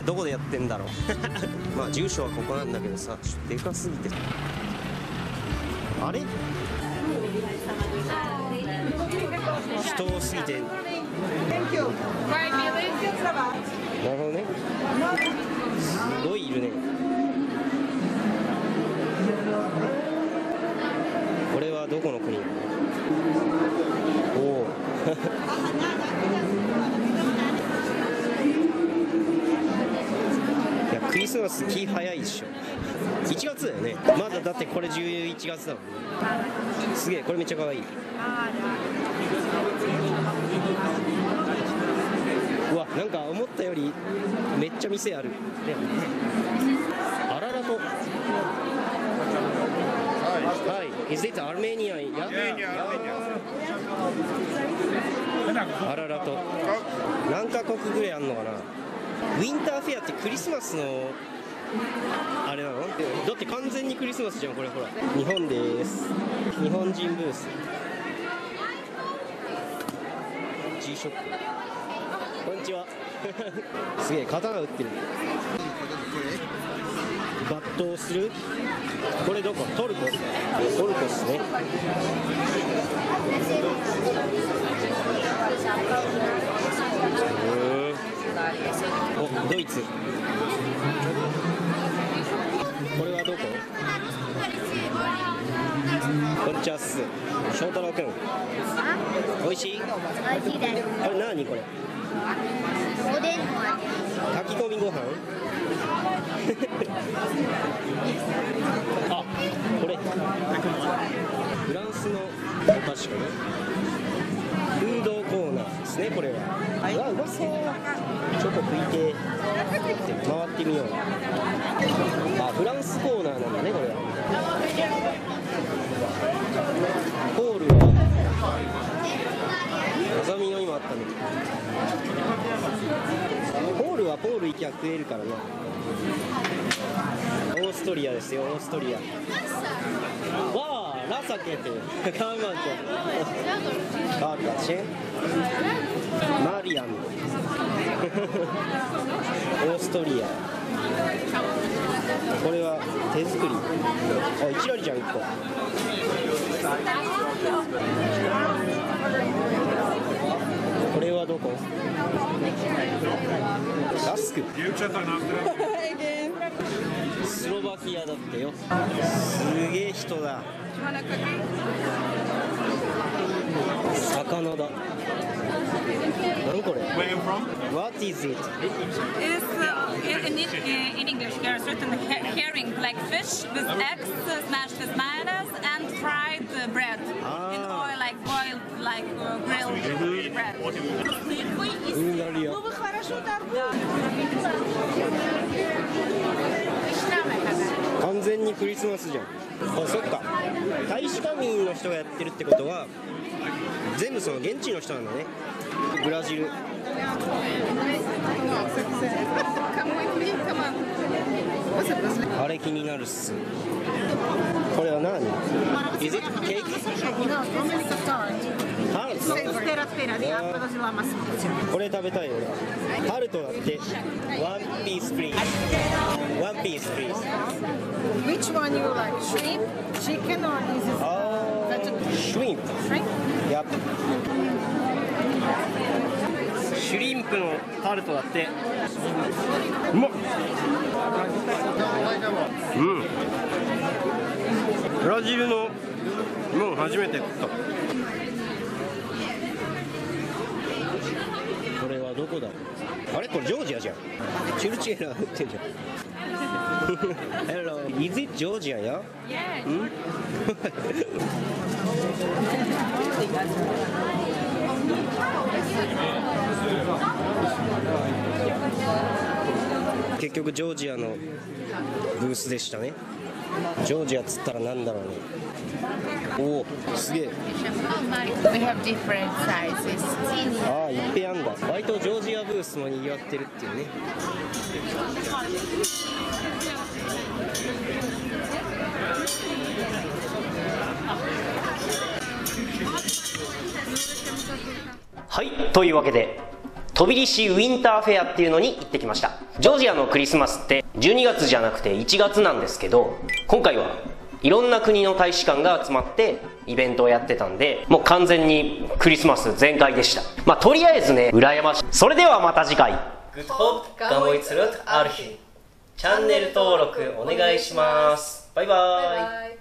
どこでやってんだろうまあ住所はここなんだけどさ、ちょっとでかすぎて、あれ人多すぎて、なるほどね、すごいいるね。これはどこの国？おおいや、クリスマス気早いでしょ。1月だよね。まだだってこれ11月だもんね。すげえ、これめっちゃ可愛い。うわ、なんか思ったよりめっちゃ店ある。あららと。はい。Is it Armenia? Yeah? あららと。何カ国ぐらいあんのかな。ウィンターフェアってクリスマスのあれなの？だって完全にクリスマスじゃんこれ。ほら、日本です。日本人ブース。G ショップ。こんにちは。すげえ、刀売ってる。抜刀する？これどこ？トルコ？トルコっすね。お、ドイツ。これはどこ？こんにちはっす。翔太郎くん。おいしい？ 美味しいです。 あれ何これ？ おでんの味。 炊き込みご飯？あ、これ。フランスのお菓子かな。フードコーナーですね、これは。うわ、うまそう。ちょっと食いて回ってみよう。あ、フランスコーナーなんだね、これは。ホールは風見の今あったね。ホールはポール行きゃ食えるからな。オーストリアですよ、オーストリア。わあ、ラサケってカーマントカーカチェンマリアムオーストリア。これは手作り。あ、いきなりじゃん、1個。これはどこ？ラスク。スロバキアだってよ。すげえ人だ。魚だ。何これ？ What is it? In English, there's written herring, like fish with eggs, smashed with mayonnaise, and fried bread in oil, like boiled, like grilled bread. ブルガリア。完全にクリスマスじゃん。あ、そっか。大使館民の人がやってるってことは全部その現地の人なんだね。ブラジル。あれ気になるっす。これは何？ Is it cake? Tart? これ食べたいよ。タルトだって。One piece please. One piece please. Which one you like? Shrimp, chicken, or is it Shrimp. shrimp? Yep. シュリンプのタルトだって。うまっ。うん。ブラジルのもう初めて食った。これはどこだ？あれこれジョージアじゃん。チュルチエラ売ってんじゃん。Hello, is it Georgia? Yeah. Yeah. 結局ジョージアのブースでしたね。ジョージアっつったらなんだろうね。おお、すげえ。 We have different sizes. ああ、いっぺんあんだ。割とジョージアブースも賑わってるっていうね。はい、というわけで飛び石ウィンターフェアっていうのに行ってきました。 ジョージアのクリスマスって12月じゃなくて1月なんですけど、今回はいろんな国の大使館が集まってイベントをやってたんで、もう完全にクリスマス全開でした。とりあえずね、羨ましい。それではまた次回。グッドホップガモイツルトアルヒ。チャンネル登録お願いします。バイバーイ。